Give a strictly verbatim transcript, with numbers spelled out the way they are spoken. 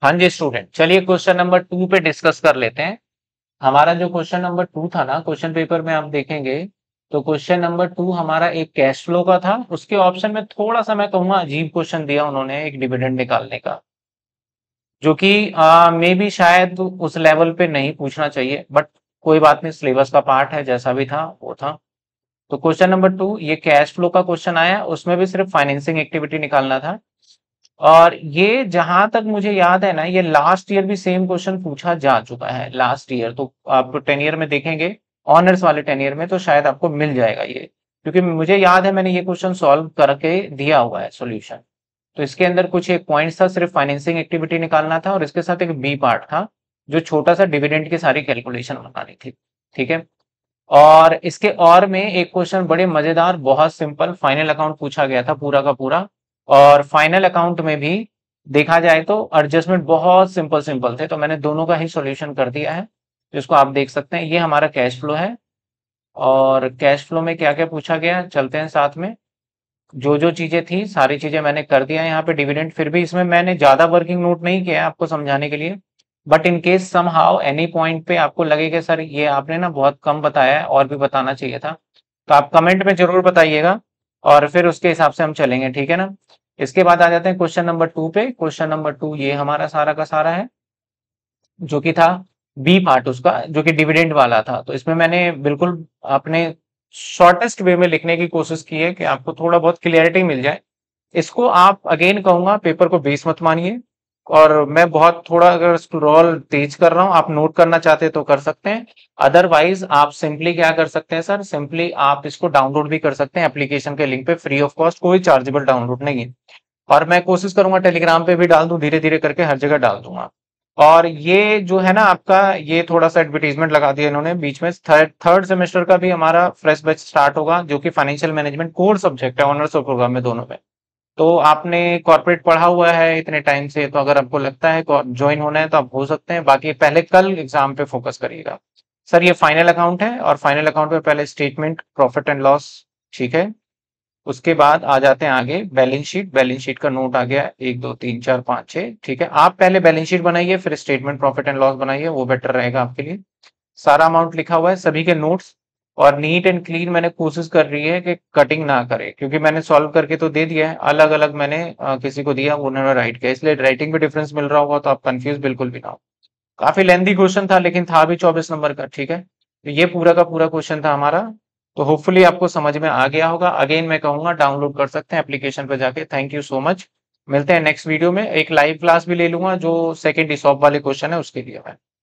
हाँ जी स्टूडेंट, चलिए क्वेश्चन नंबर टू पे डिस्कस कर लेते हैं। हमारा जो क्वेश्चन नंबर टू था ना, क्वेश्चन पेपर में आप देखेंगे तो क्वेश्चन नंबर टू हमारा एक कैश फ्लो का था। उसके ऑप्शन में थोड़ा सा मैं कहूंगा अजीब क्वेश्चन दिया उन्होंने, एक डिविडेंड निकालने का, जो कि मे बी शायद उस लेवल पे नहीं पूछना चाहिए, बट कोई बात नहीं, सिलेबस का पार्ट है, जैसा भी था वो था। तो क्वेश्चन नंबर टू ये कैश फ्लो का क्वेश्चन आया, उसमें भी सिर्फ फाइनेंसिंग एक्टिविटी निकालना था। और ये जहां तक मुझे याद है ना, ये लास्ट ईयर भी सेम क्वेश्चन पूछा जा चुका है। लास्ट ईयर तो आप टेन ईयर में देखेंगे, ऑनर्स वाले टेन ईयर में तो शायद आपको मिल जाएगा ये, क्योंकि मुझे याद है मैंने ये क्वेश्चन सॉल्व करके दिया हुआ है सॉल्यूशन। तो इसके अंदर कुछ एक पॉइंट था, सिर्फ फाइनेंसिंग एक्टिविटी निकालना था, और इसके साथ एक बी पार्ट था जो छोटा सा डिविडेंड की सारी कैलकुलेशन बनानी थी। ठीक है। और इसके और में एक क्वेश्चन बड़े मजेदार, बहुत सिंपल फाइनल अकाउंट पूछा गया था पूरा का पूरा। और फाइनल अकाउंट में भी देखा जाए तो एडजस्टमेंट बहुत सिंपल सिंपल थे, तो मैंने दोनों का ही सॉल्यूशन कर दिया है, जिसको आप देख सकते हैं। ये हमारा कैश फ्लो है, और कैश फ्लो में क्या क्या पूछा गया चलते हैं साथ में। जो जो चीजें थी सारी चीजें मैंने कर दिया है यहाँ पे। डिविडेंड फिर भी इसमें मैंने ज्यादा वर्किंग नोट नहीं किया है आपको समझाने के लिए, but in case somehow any point पे आपको लगेगा सर ये आपने ना बहुत कम बताया है और भी बताना चाहिए था, तो आप कमेंट में जरूर बताइएगा, और फिर उसके हिसाब से हम चलेंगे। ठीक है ना। इसके बाद आ जाते हैं क्वेश्चन नंबर टू पे। क्वेश्चन नंबर टू ये हमारा सारा का सारा है, जो कि था बी पार्ट उसका, जो कि डिविडेंड वाला था। तो इसमें मैंने बिल्कुल अपने शॉर्टेस्ट वे में लिखने की कोशिश की है कि आपको थोड़ा बहुत क्लियरिटी मिल जाए। इसको आप अगेन कहूंगा पेपर को बेस मत मानिए, और मैं बहुत थोड़ा अगर स्क्रॉल तेज कर रहा हूं, आप नोट करना चाहते हैं तो कर सकते हैं। अदरवाइज आप सिंपली क्या कर सकते हैं सर, सिंपली आप इसको डाउनलोड भी कर सकते हैं एप्लीकेशन के लिंक पे, फ्री ऑफ कॉस्ट, कोई चार्जेबल डाउनलोड नहीं है। और मैं कोशिश करूंगा टेलीग्राम पे भी डाल दूं, धीरे धीरे करके हर जगह डाल दूंगा। और ये जो है ना आपका, ये थोड़ा सा एडवर्टीजमेंट लगा दिया इन्होंने बीच में, थर्ड थर्ड सेमेस्टर का भी हमारा फ्रेश बैच स्टार्ट होगा, जो कि फाइनेंशियल मैनेजमेंट कोर सब्जेक्ट है, ऑनर्स और प्रोग्राम में दोनों में। तो आपने कॉर्पोरेट पढ़ा हुआ है इतने टाइम से, तो अगर आपको लगता है ज्वाइन होना है तो आप हो सकते हैं, बाकी पहले कल एग्जाम पे फोकस करिएगा। सर ये फाइनल अकाउंट है, और फाइनल अकाउंट में पहले स्टेटमेंट प्रॉफिट एंड लॉस, ठीक है। उसके बाद आ जाते हैं आगे बैलेंस शीट। बैलेंस शीट का नोट आ गया एक दो तीन चार पांच छह, ठीक है। आप पहले बैलेंस शीट बनाइए, फिर स्टेटमेंट प्रॉफिट एंड लॉस बनाइए, वो बेटर रहेगा आपके लिए। सारा अमाउंट लिखा हुआ है, सभी के नोट्स, और नीट एंड क्लीन मैंने कोशिश कर रही है कि कटिंग ना करे, क्योंकि मैंने सॉल्व करके तो दे दिया है, अलग अलग मैंने अ, किसी को दिया, उन्होंने राइट किया, इसलिए राइटिंग में डिफरेंस मिल रहा होगा, तो आप कंफ्यूज बिल्कुल भी ना हो। काफी लेंथी क्वेश्चन था, लेकिन था भी चौबीस नंबर का, ठीक है। तो ये पूरा का पूरा क्वेश्चन था हमारा। तो होपफुली आपको समझ में आ गया होगा। अगेन मैं कहूंगा डाउनलोड कर सकते हैं एप्लीकेशन पे जाके। Thank you so much. मिलते हैं नेक्स्ट वीडियो में। एक लाइव क्लास भी ले लूंगा जो सेकंड इसॉप वाले क्वेश्चन है उसके लिए मैं